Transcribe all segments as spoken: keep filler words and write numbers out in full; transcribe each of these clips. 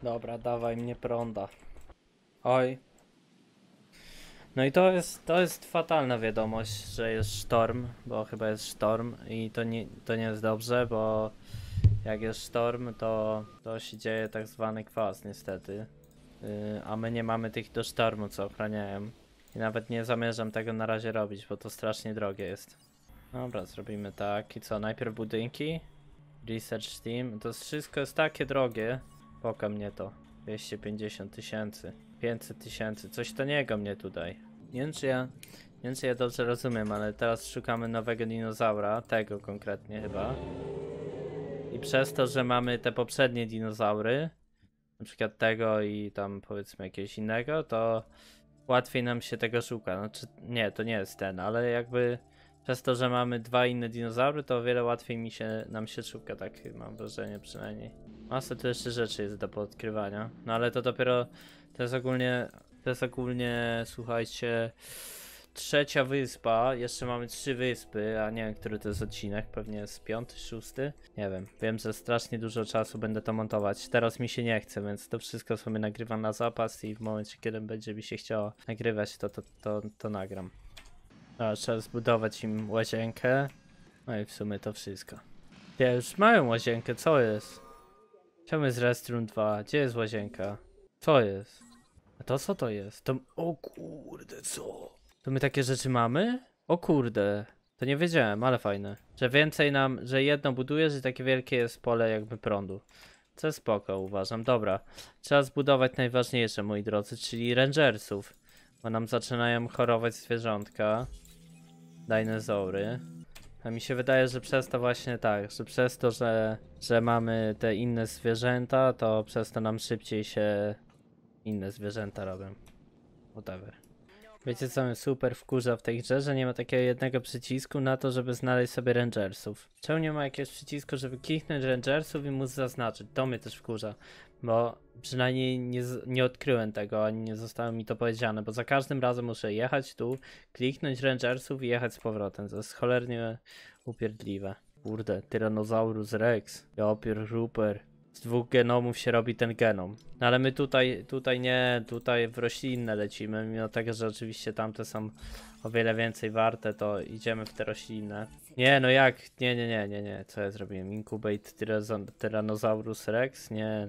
Dobra, dawaj mnie prąda. Oj. No i to jest, to jest fatalna wiadomość, że jest sztorm, bo chyba jest sztorm i to nie, to nie jest dobrze, bo jak jest sztorm, to, to się dzieje tak zwany kwas niestety. Yy, a my nie mamy tych do sztormu, co ochraniają. I nawet nie zamierzam tego na razie robić, bo to strasznie drogie jest. Dobra, zrobimy tak. I co, najpierw budynki? Research team. To wszystko jest takie drogie. Poka mnie to. dwieście pięćdziesiąt tysięcy. pięćset tysięcy. Coś taniego mnie tutaj. Nie wiem, czy ja, nie wiem, czy ja dobrze rozumiem, ale teraz szukamy nowego dinozaura. Tego konkretnie chyba. I przez to, że mamy te poprzednie dinozaury, na przykład tego i tam powiedzmy jakiegoś innego, to łatwiej nam się tego szuka. Znaczy, nie, to nie jest ten, ale jakby przez to, że mamy dwa inne dinozaury, to o wiele łatwiej mi się, nam się szuka, tak mam wrażenie przynajmniej. Masa tu jeszcze rzeczy jest do poodkrywania, no ale to dopiero, to jest ogólnie, to jest ogólnie, słuchajcie, trzecia wyspa, jeszcze mamy trzy wyspy, a nie wiem, który to jest odcinek, pewnie jest piąty, szósty, nie wiem. Wiem, że strasznie dużo czasu będę to montować, teraz mi się nie chce, więc to wszystko sobie nagrywam na zapas i w momencie, kiedy będzie mi się chciało nagrywać, to, to, to, to nagram. A, trzeba zbudować im łazienkę, no i w sumie to wszystko. Ja już mają łazienkę, co jest? Czemu jest restroom dwa? Gdzie jest łazienka? Co jest? A to co to jest? To... O kurde, co? To my takie rzeczy mamy? O kurde. To nie wiedziałem, ale fajne. Że więcej nam, że jedno buduje, że takie wielkie jest pole jakby prądu. Co spoko, uważam. Dobra. Trzeba zbudować najważniejsze, moi drodzy, czyli rangersów. Bo nam zaczynają chorować zwierzątka. Dinozaury. A mi się wydaje, że przez to właśnie tak, że przez to, że, że mamy te inne zwierzęta, to przez to nam szybciej się inne zwierzęta robią. Whatever. Wiecie co mnie super wkurza w tej grze, że nie ma takiego jednego przycisku na to, żeby znaleźć sobie rangersów. Czemu nie ma jakiegoś przycisku, żeby kliknąć rangersów i móc zaznaczyć? To mnie też wkurza, bo przynajmniej nie, nie odkryłem tego, ani nie zostało mi to powiedziane, bo za każdym razem muszę jechać tu, kliknąć rangersów i jechać z powrotem. To jest cholernie upierdliwe. Kurde, Tyrannosaurus Rex, Jopier Ruper. Z dwóch genomów się robi ten genom. No ale my tutaj, tutaj nie, tutaj w roślinne lecimy, mimo tego, że oczywiście tamte są o wiele więcej warte, to idziemy w te roślinne. Nie, no jak? Nie, nie, nie, nie, nie. Co ja zrobiłem? Incubate Tyrannosaurus Rex? Nie.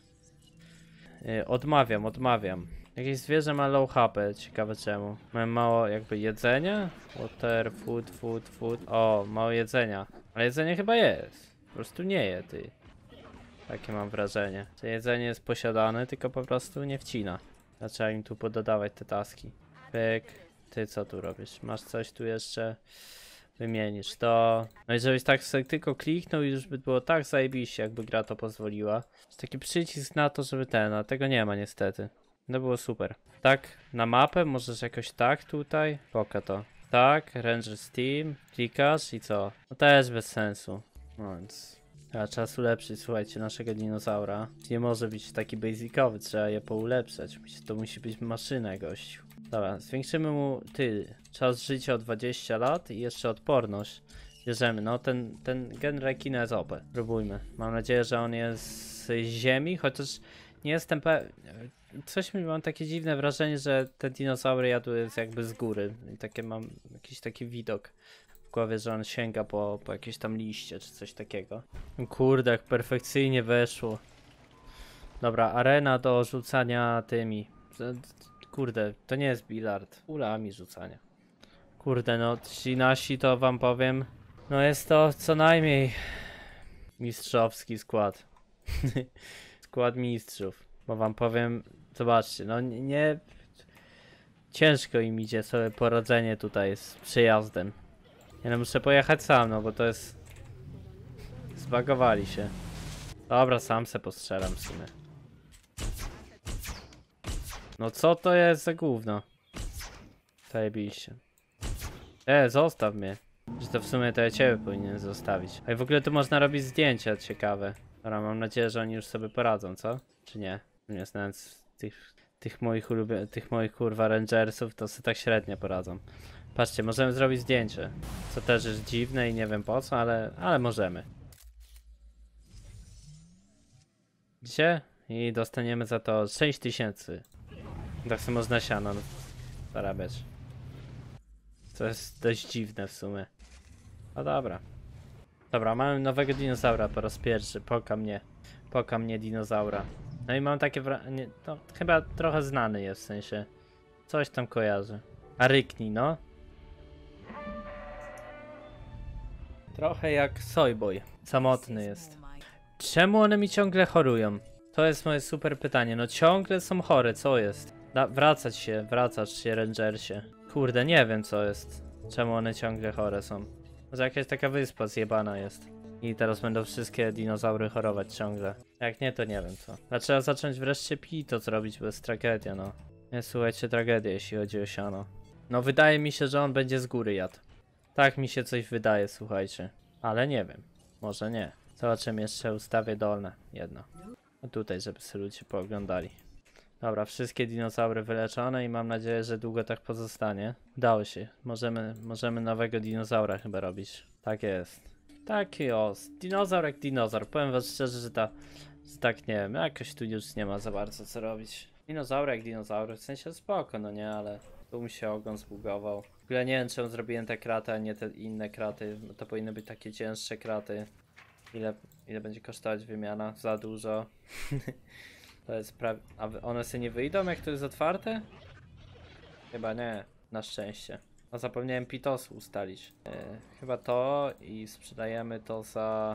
Yy, odmawiam, odmawiam. Jakieś zwierzę ma low H P, ciekawe czemu. Mamy mało jakby jedzenia? Water, food, food, food. O, mało jedzenia. Ale jedzenie chyba jest. Po prostu nie je, ty. Takie mam wrażenie. To jedzenie jest posiadane, tylko po prostu nie wcina. Trzeba im tu pododawać te taski. Pyk. Ty co tu robisz? Masz coś tu jeszcze? Wymienisz to. No i żebyś tak sobie tylko kliknął i już by było tak zajebiście, jakby gra to pozwoliła. Jest taki przycisk na to, żeby ten, a tego nie ma niestety. No było super. Tak, na mapę możesz jakoś tak tutaj. Poka to. Tak, Rangers Team. Klikasz i co? No też bez sensu. No więc... A trzeba ulepszyć, słuchajcie, naszego dinozaura. Nie może być taki basicowy, trzeba je poulepszać. To musi być maszyna, gościu. Dobra, zwiększymy mu ty, czas życia o dwadzieścia lat i jeszcze odporność. Bierzemy, no ten, ten gen rekina jest O P. Próbujmy. Mam nadzieję, że on jest z ziemi, chociaż nie jestem pewien. Coś mi mam takie dziwne wrażenie, że te dinozaury jadły jakby z góry. I takie mam jakiś taki widok w głowie, że on sięga po, po jakieś tam liście czy coś takiego. Kurde, jak perfekcyjnie weszło. Dobra, arena do rzucania tymi. Kurde, to nie jest bilard. Kulami rzucania. Kurde, no ci nasi to wam powiem. No jest to co najmniej mistrzowski skład. Skład mistrzów. Bo wam powiem, zobaczcie, no nie, nie... Ciężko im idzie sobie poradzenie tutaj z przejazdem. Ja no muszę pojechać sam, no bo to jest... Zbagowali się. Dobra, sam se postrzelam w sumie. No co to jest za gówno? Zajebiście. E, zostaw mnie. Że to w sumie to ja ciebie powinien zostawić. A i w ogóle tu można robić zdjęcia ciekawe. Dobra, mam nadzieję, że oni już sobie poradzą, co? Czy nie? Nie znając tych, tych moich ulubionych, tych moich kurwa rangersów, to sobie tak średnio poradzą. Patrzcie, możemy zrobić zdjęcie. Co też jest dziwne i nie wiem po co, ale, ale możemy. Gdzie? i dostaniemy za to sześć tysięcy. Tak samo można siano zarabiać. To jest dość dziwne w sumie. No dobra. Dobra, mamy nowego dinozaura po raz pierwszy. Poka mnie. Poka mnie dinozaura. No i mam takie wrażenie, to chyba trochę znany jest, w sensie. Coś tam kojarzy. A ryknij, no. Trochę jak Soyboy. Samotny jest. Czemu one mi ciągle chorują? To jest moje super pytanie. No ciągle są chore, co jest? Da wracać się, wracać się, Rangersie. Kurde, nie wiem co jest. Czemu one ciągle chore są. Może jakaś taka wyspa zjebana jest. I teraz będą wszystkie dinozaury chorować ciągle. Jak nie, to nie wiem co. A trzeba zacząć wreszcie pito zrobić, bo jest tragedia, no. Nie, słuchajcie, tragedia, jeśli chodzi o siano. No wydaje mi się, że on będzie z góry jadł. Tak mi się coś wydaje, słuchajcie. Ale nie wiem. Może nie. Zobaczymy, jeszcze ustawię dolne. Jedno. No tutaj, żeby sobie ludzie pooglądali. Dobra, wszystkie dinozaury wyleczone i mam nadzieję, że długo tak pozostanie. Udało się. Możemy, możemy nowego dinozaura chyba robić. Tak jest. Tak jest. Dinozaur jak dinozaur. Powiem wam szczerze, że ta... Że tak nie wiem, jakoś tu już nie ma za bardzo co robić. Dinozaury jak dinozaury, w sensie spoko, no nie, ale... Tu mi się ogon zbugował. W ogóle nie wiem, czemu zrobiłem te kraty, a nie te inne kraty. To powinny być takie cięższe kraty. Ile, ile będzie kosztować wymiana? Za dużo. To jest prawie... A one sobie nie wyjdą, jak to jest otwarte? Chyba nie, na szczęście. No zapomniałem pitosu ustalić. Yy, chyba to i sprzedajemy to za...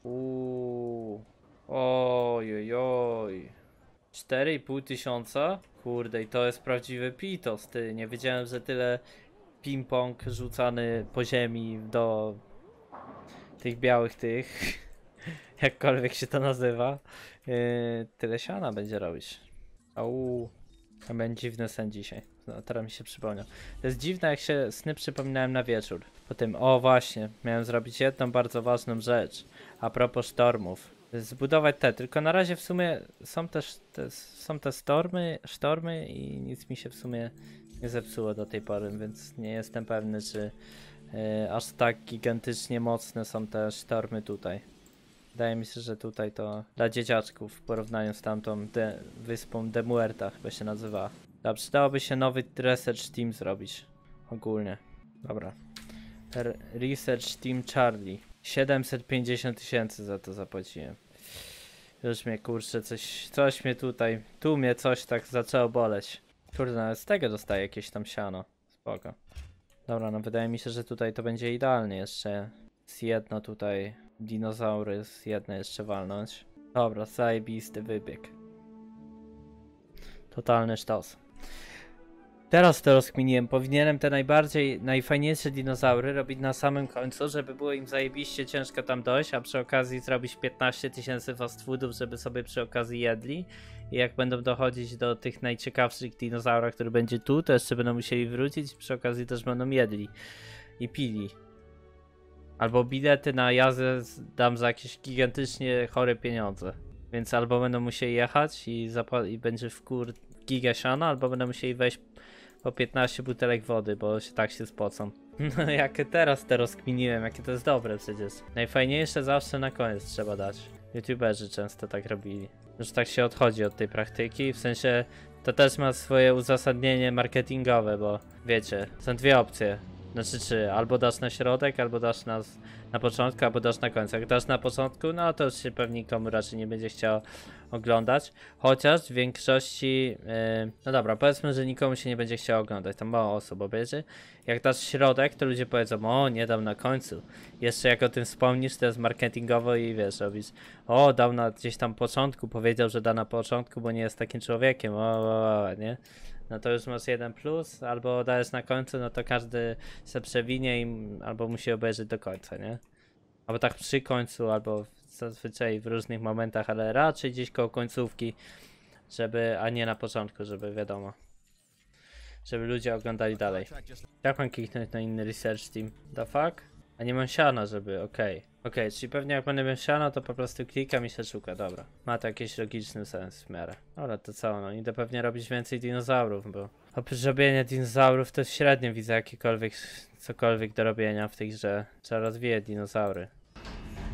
Uuu. Oj, oj, oj. cztery i pół tysiąca? Kurde, i to jest prawdziwy pitos, ty. Nie wiedziałem, że tyle ping-pong rzucany po ziemi do tych białych tych, jakkolwiek się to nazywa, yy, tyle siana będzie robić. Au, to będzie dziwny sen dzisiaj. No, teraz mi się przypomniał. To jest dziwne, jak się sny przypominałem na wieczór. Po tym, o właśnie, miałem zrobić jedną bardzo ważną rzecz. A propos sztormów. Zbudować te, tylko na razie w sumie są też te, są te stormy, sztormy i nic mi się w sumie nie zepsuło do tej pory, więc nie jestem pewny, czy yy, aż tak gigantycznie mocne są te sztormy tutaj. Wydaje mi się, że tutaj to dla dzieciaczków w porównaniu z tamtą de, wyspą De Muerta chyba się nazywa. Da, przydałoby się nowy research team zrobić ogólnie. Dobra. R research team Charlie. siedemset pięćdziesiąt tysięcy za to zapłaciłem. Już mnie kurczę, coś, coś mnie tutaj, tu mnie coś tak zaczęło boleć. Kurde, nawet z tego dostaję jakieś tam siano. Spoko. Dobra, no wydaje mi się, że tutaj to będzie idealnie jeszcze. Z jedno tutaj dinozaury, z jedne jeszcze walnąć. Dobra, zajebisty wybieg. Totalny sztos. Teraz to rozkminiłem, powinienem te najbardziej, najfajniejsze dinozaury robić na samym końcu, żeby było im zajebiście ciężko tam dojść, a przy okazji zrobić piętnaście tysięcy fast foodów, żeby sobie przy okazji jedli. I jak będą dochodzić do tych najciekawszych dinozaurów, który będzie tu, to jeszcze będą musieli wrócić i przy okazji też będą jedli i pili. Albo bilety na jazdę dam za jakieś gigantycznie chore pieniądze. Więc albo będą musieli jechać i, i będzie w kur giga siana, albo będą musieli wejść po piętnaście butelek wody, bo się tak się spocą. No jak teraz to rozkminiłem, jakie to jest dobre przecież. Najfajniejsze zawsze na koniec trzeba dać. YouTuberzy często tak robili. Już tak się odchodzi od tej praktyki, w sensie to też ma swoje uzasadnienie marketingowe, bo wiecie, są dwie opcje. Znaczy czy albo dasz na środek, albo dasz na, na początku, albo dasz na końcu. Jak dasz na początku, no to już się pewnie nikomu raczej nie będzie chciał oglądać. Chociaż w większości, yy, no dobra, powiedzmy, że nikomu się nie będzie chciał oglądać, tam mało osób obejrzy. Jak dasz środek, to ludzie powiedzą, o nie dam na końcu. Jeszcze jak o tym wspomnisz, to jest marketingowo i wiesz, robisz, o dał na gdzieś tam początku, powiedział, że da na początku, bo nie jest takim człowiekiem, o, o, o nie? No to już masz jeden plus, albo dajesz na końcu, no to każdy se przewinie i albo musi obejrzeć do końca, nie? Albo tak przy końcu, albo zazwyczaj w różnych momentach, ale raczej gdzieś koło końcówki, żeby, a nie na początku, żeby wiadomo. Żeby ludzie oglądali dalej. Jak mam kliknąć na inny research team? The fuck? A nie mam siana, żeby, okej. Okay. Okej, okay, czyli pewnie jak będę miał siano, to po prostu klikam i się szuka, dobra. Ma to jakiś logiczny sens w miarę. Dobra, to co, no idę pewnie robić więcej dinozaurów, bo oprócz robienia dinozaurów to średnio widzę jakiekolwiek, cokolwiek do robienia w tej grze. Trzeba rozwijać dinozaury.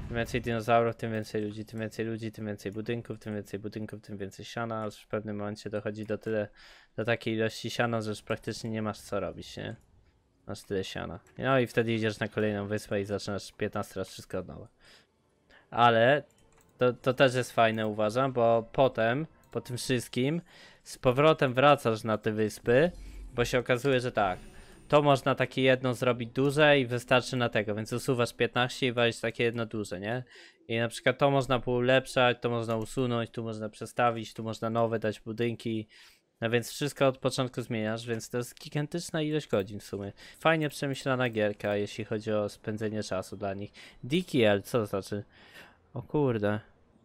Im więcej dinozaurów, tym więcej ludzi, tym więcej ludzi, tym więcej budynków, tym więcej budynków, tym więcej siana, aż w pewnym momencie dochodzi do tyle, do takiej ilości siana, że już praktycznie nie masz co robić, nie? Masz tyle siana. No i wtedy idziesz na kolejną wyspę i zaczynasz piętnaście raz wszystko od nowa. Ale to, to też jest fajne, uważam, bo potem, po tym wszystkim, z powrotem wracasz na te wyspy, bo się okazuje, że tak, to można takie jedno zrobić duże i wystarczy na tego, więc usuwasz piętnaście i walisz takie jedno duże, nie? I na przykład to można poulepszać, to można usunąć, tu można przestawić, tu można nowe dać budynki. No więc wszystko od początku zmieniasz, więc to jest gigantyczna ilość godzin w sumie. Fajnie przemyślana gierka, jeśli chodzi o spędzenie czasu dla nich. D K L, co to znaczy? O kurde.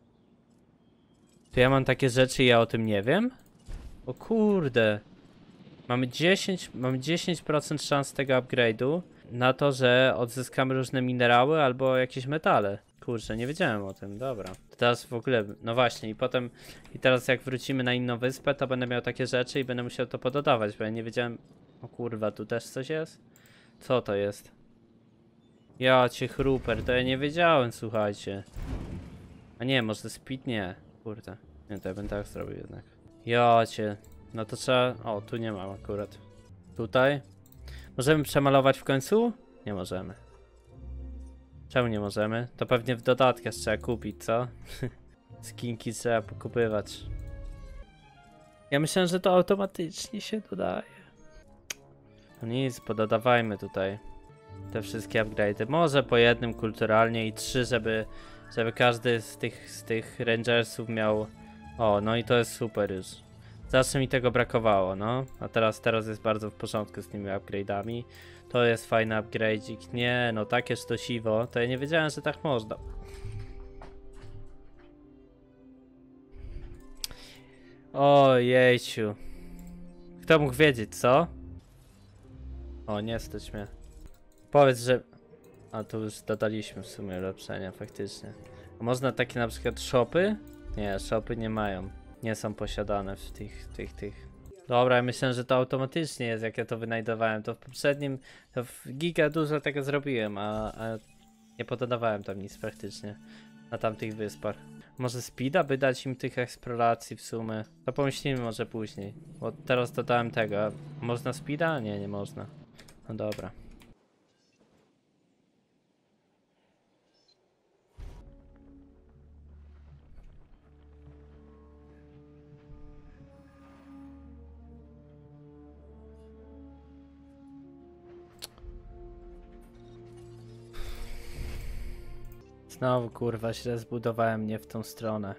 To ja mam takie rzeczy i ja o tym nie wiem? O kurde. Mamy dziesięć, mamy dziesięć procent szans tego upgrade'u na to, że odzyskamy różne minerały albo jakieś metale. Kurczę, nie wiedziałem o tym, dobra. To teraz w ogóle, no właśnie, i potem, i teraz jak wrócimy na inną wyspę, to będę miał takie rzeczy i będę musiał to pododawać, bo ja nie wiedziałem... O kurwa, tu też coś jest? Co to jest? Ja cię chruper, to ja nie wiedziałem, słuchajcie. A nie, może speed? Nie, kurde. Nie, to ja bym tak zrobił jednak. Ja cię, no to trzeba... O, tu nie mam akurat. Tutaj? Możemy przemalować w końcu? Nie możemy. Czemu nie możemy? To pewnie w dodatkach trzeba kupić, co? Skinki trzeba pokupywać. Ja myślałem, że to automatycznie się dodaje. No nic, pododawajmy tutaj te wszystkie upgrade'y. Może po jednym kulturalnie i trzy, żeby, żeby każdy z tych, z tych rangersów miał... O, no i to jest super już. Zawsze mi tego brakowało, no. A teraz, teraz jest bardzo w porządku z tymi upgrade'ami. To jest fajny upgrade'ik. Nie, no takie sztosiwo. To ja nie wiedziałem, że tak można. O jejciu. Kto mógł wiedzieć, co? O, nie stać mnie. Powiedz, że... A tu już dodaliśmy w sumie ulepszenia, faktycznie. A można takie na przykład shopy? Nie, shopy nie mają. Nie są posiadane w tych, tych, tych. Dobra, ja myślę, że to automatycznie jest, jak ja to wynajdowałem. To w poprzednim, to w giga dużo tego zrobiłem, a, a nie pododawałem tam nic praktycznie na tamtych wyspach. Może speeda by dać im tych eksploracji w sumie? To pomyślimy może później, bo teraz dodałem tego. Można speeda? Nie, nie można. No dobra. Znowu kurwa źle zbudowałem nie w tą stronę.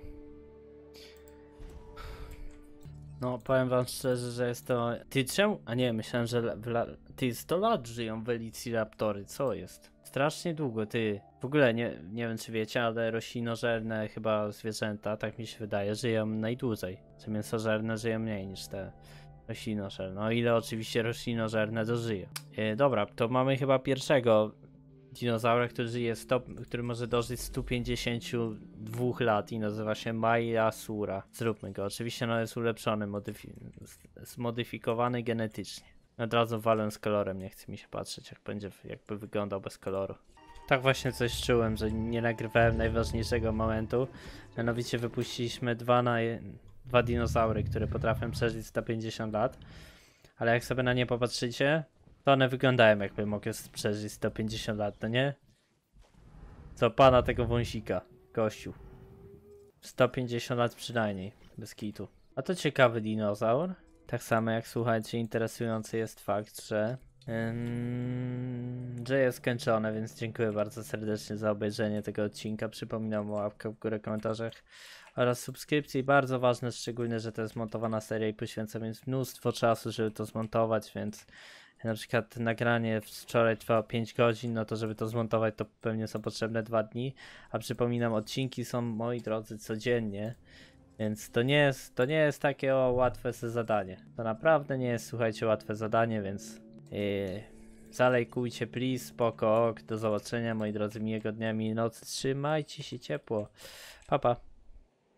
No powiem wam szczerze, że jest to... Ty czemu? A nie, myślałem, że w la... Ty sto lat żyją Velociraptory, co jest? Strasznie długo, ty. W ogóle nie, nie wiem czy wiecie, ale roślinożerne chyba zwierzęta, tak mi się wydaje, żyją najdłużej. Że mięsożerne żyją mniej niż te roślinożerne. O ile oczywiście roślinożerne dożyją. Yy, dobra, to mamy chyba pierwszego dinozaura, który żyje sto, który może dożyć stu pięćdziesięciu dwóch lat i nazywa się Maiasura. Zróbmy go. Oczywiście no jest ulepszony, modyfi zmodyfikowany genetycznie. Od razu walę z kolorem, nie chce mi się patrzeć jak będzie, jakby wyglądał bez koloru. Tak właśnie coś czułem, że nie nagrywałem najważniejszego momentu. Mianowicie wypuściliśmy dwa, na dwa dinozaury, które potrafią przeżyć sto pięćdziesiąt lat. Ale jak sobie na nie popatrzycie, to one wyglądają jakby mogły przeżyć sto pięćdziesiąt lat, no nie? Co pana tego wąsika, gościu. sto pięćdziesiąt lat przynajmniej, bez kitu. A to ciekawy dinozaur. Tak samo jak słuchajcie, interesujący jest fakt, że... Yy, że jest skończone, więc dziękuję bardzo serdecznie za obejrzenie tego odcinka. Przypominam o łapkach w górę, komentarzach oraz subskrypcji. Bardzo ważne, szczególnie, że to jest montowana seria i poświęcam więc mnóstwo czasu, żeby to zmontować, więc na przykład nagranie wczoraj trwało pięć godzin, no to żeby to zmontować to pewnie są potrzebne dwa dni, a przypominam, odcinki są, moi drodzy, codziennie, więc to nie jest, to nie jest takie o, łatwe zadanie. To naprawdę nie jest, słuchajcie, łatwe zadanie, więc yy, zalejkujcie, please, spoko, do zobaczenia, moi drodzy, miłego dnia, miłej nocy, trzymajcie się ciepło, pa pa.